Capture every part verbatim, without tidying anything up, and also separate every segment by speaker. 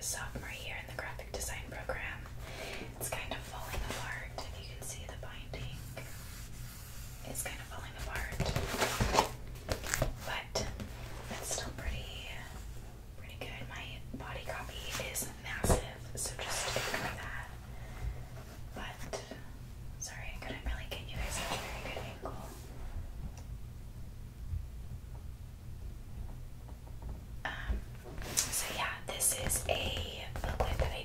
Speaker 1: sophomore year in the graphic design program. It's kind of falling apart. If you can see the binding, it's kind of falling apart, but it's still pretty, pretty good. My body copy is massive, so just ignore that. But sorry, I couldn't really get you guys a very good angle. Um, so yeah, this is a booklet that I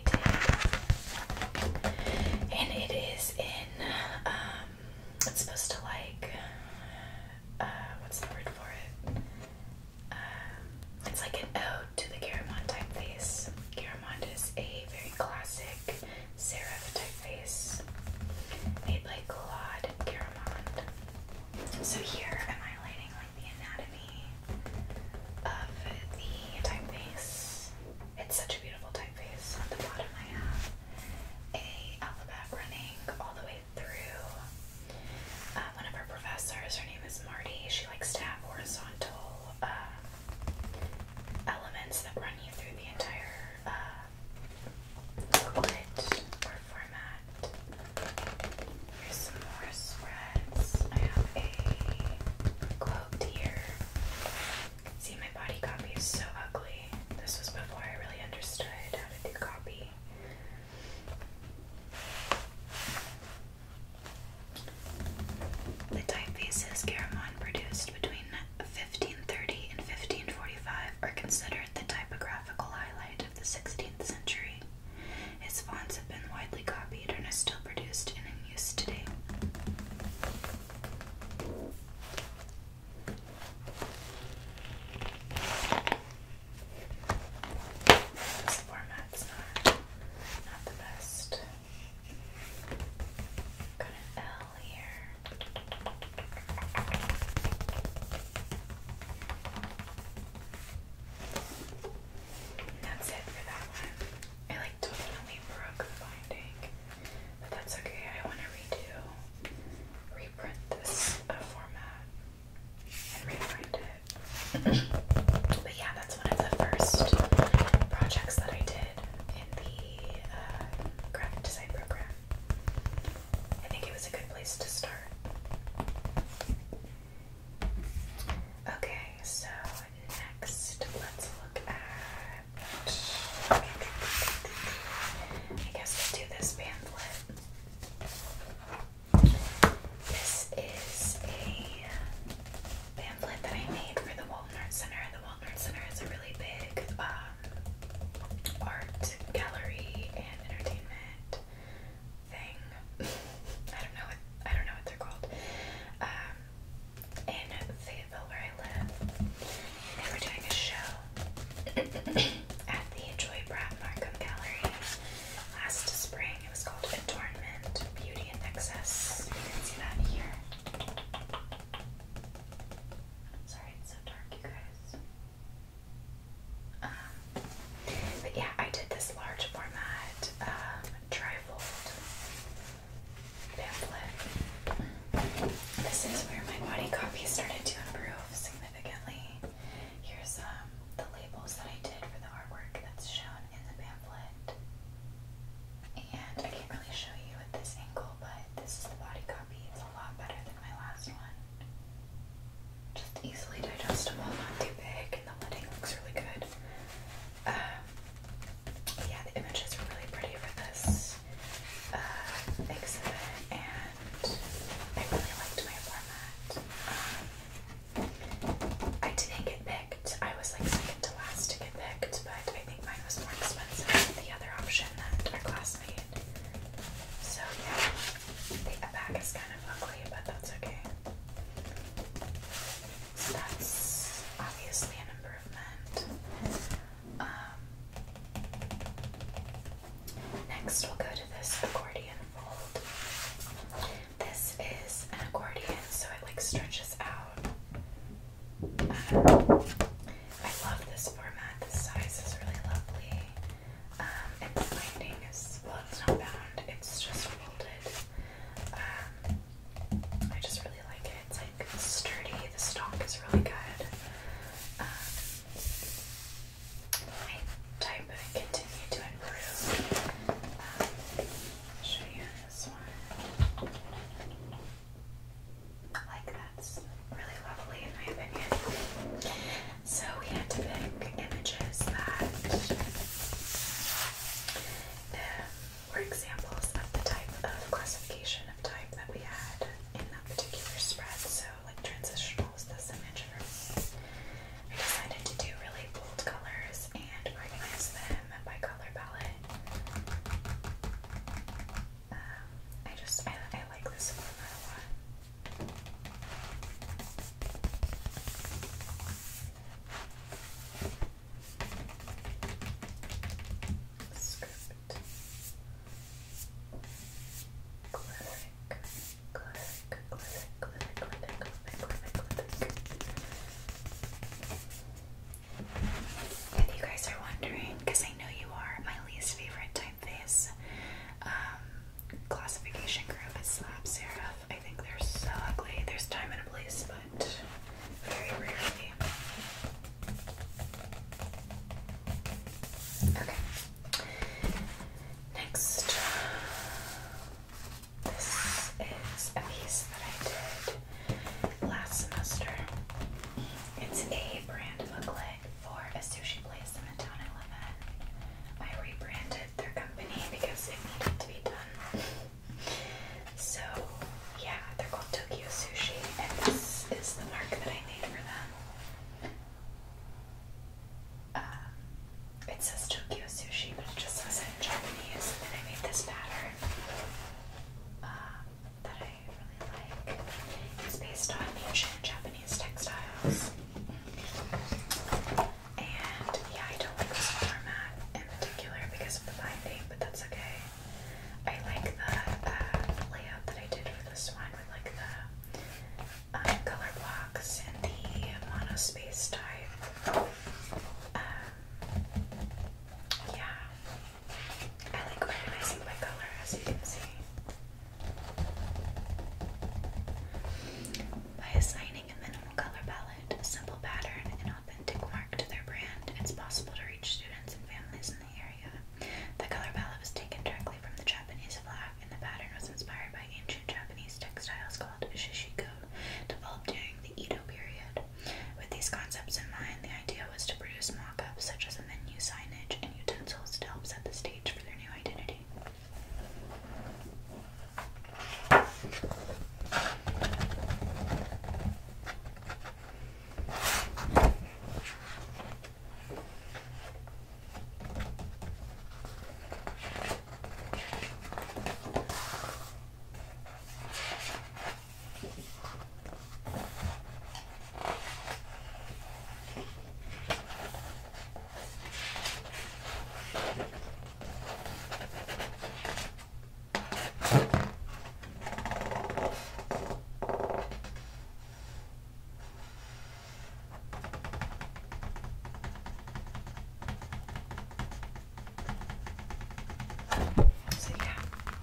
Speaker 1: did, and it is in, um, it's supposed to like, uh, what's the word for it? Um, it's like an ode to the Garamond typeface. Garamond is a very classic serif typeface made by Claude Garamond. So here I'm highlighting like the anatomy of the typeface. It's such a beautiful typeface. On the bottom I have a alphabet running all the way through. Uh, one of our professors, her name is Marty, she likes to have horizontal uh, elements that run you through the entire uh, booklet or format. Here's some more spreads. I have a quote here. See, my body copy is so ugly. This was before I really understood how to do copy. The typefaces Garamond produced between fifteen thirty and fifteen forty-five are considered the typographical highlight of the sixteenth century. His fonts have been widely copied and are still produced and in use today. This format's not, not the best. Got an L here. That's it for that one. I like totally broke the binding, but that's okay. I want to redo, reprint this uh, format and rebind it. But yeah, that's one of the first projects that I did in the uh, graphic design program. I think it was a good place to start. Okay, so next let's look at, I guess we'll do this pamphlet. This is a pamphlet that I made for the Walton Art Center. The Walton Art Center is a really big um, art gallery and entertainment thing. I don't know what I don't know what they're called. Um, in Fayetteville, where I live, they were doing a show at the Joy Pratt Markham Gallery last spring. It was called Adornment, Beauty and Excess. You can see that here. Sorry, it's so dark, you guys. Um, but yeah, I did this large format um, trifold pamphlet. This is where my body copy started to improve significantly. Here's um, the labels that I did for the artwork that's shown in the pamphlet. And I can't really show you at this angle, but this is the body copy. It's a lot better than my last one. Just easily digestible, not too big, and the lighting looks really good. Um, yeah, the images were really pretty for this uh, exhibit, and I really liked my format. Um, I didn't get picked. I was like second to last to get picked, but I think mine was more expensive than the other option that our class made. So yeah, the back is kind of ugly, but that's okay. So that's obviously an improvement. Um, next we'll go to this accordion fold. This is an accordion, so it like stretches out. Um, I love this format. The size is really lovely. Um, and the binding is, well, it's not bound, it's just folded. Um, I just really like it. It's like sturdy. The stock is really good. Um, I type continue to because of the binding, but that's okay. I like the uh, layout that I did for this one with like the um, color blocks and the monospace type. Um, yeah, I like organizing by color, as you can see. By assigning a minimal color palette, a simple pattern, and authentic mark to their brand, it's possible to reach students and families in the area. The color palette was taken directly from the Japanese flag, and the pattern was inspired by ancient Japanese textiles called shishiko, developed during the Edo period. With these concepts in mind, the idea was to produce mock-ups such as a menu signage and utensils to help set the stage for their new identity. So yeah.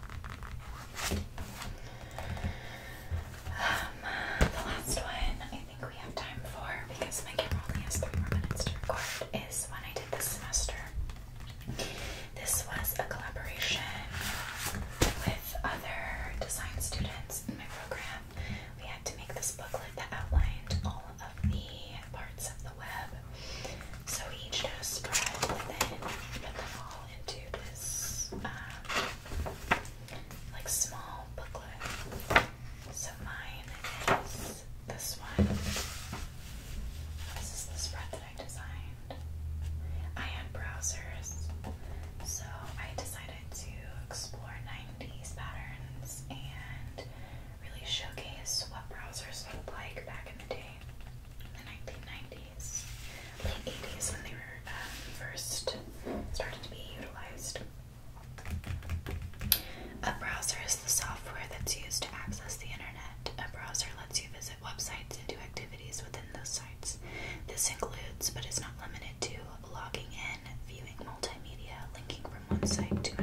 Speaker 1: Um, the last one I think we have time for, because my camera only has three more minutes to record, is one I did this semester. This was a collaboration with other design students in my program. We had to make this booklet that outlined all of the parts of the web. So we each did a spread and then put them all into this um, like small booklet. So mine is this one. This is the spread that I designed. I had browsers, so I decided to explore nineties patterns and really showcase what browsers looked like back in the day, in the nineteen nineties, late eighties, when they were um, first started to be utilized. A browser is the software that's used to access the internet. A browser lets you visit websites and do activities within those sites. This includes, but is not limited to, logging in, viewing multimedia, linking from one site to